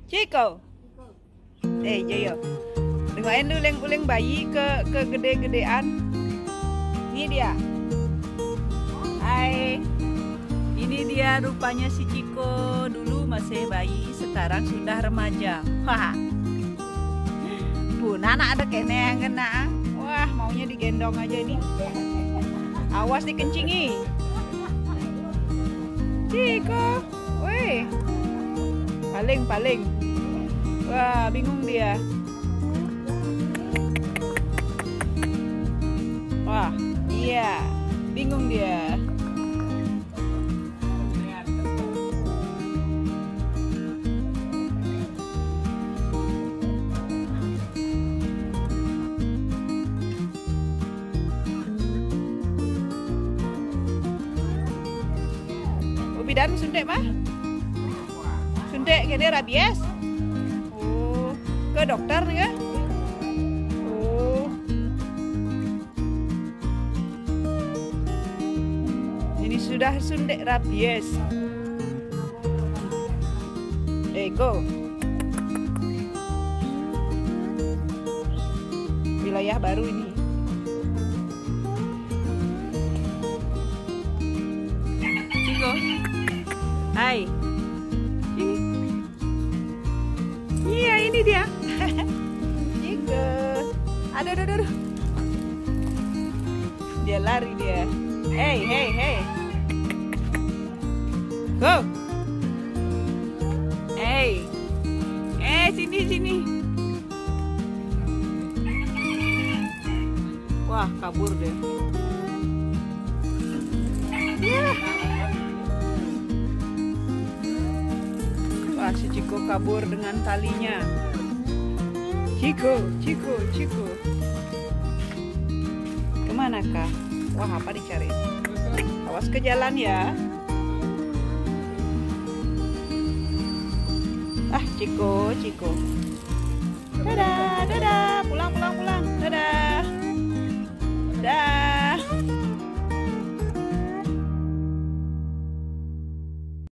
Ciko. Joyo. Dengarin uleng-uleng bayi ke gede-gedean. Ini dia. Hai. Ini dia rupanya si Ciko. Dulu masih bayi, sekarang sudah remaja. Wah. Pun anak ada kene yang kena. Wah, maunya digendong aja nih. Awas dikencingi. Ciko. Wih. Paling. Wah, bingung dia. Wah, iya. Bingung dia. Bidan suntik mah? Suntik kene rabies. Oh, ke dokter nih ya? Oh. Ini sudah suntik rabies. Go. Wilayah baru ini. Ciko. Hai. Ini. Iya, ini dia. Ciko. Aduh. Dia lari dia. Hey. Go. Hey. Sini. Wah, kabur deh. Yeah. Wah, si Ciko kabur dengan talinya. Ciko. Kemana kah? Wah, apa dicari? Awas ke jalan ya. Ah, Ciko. Dadah.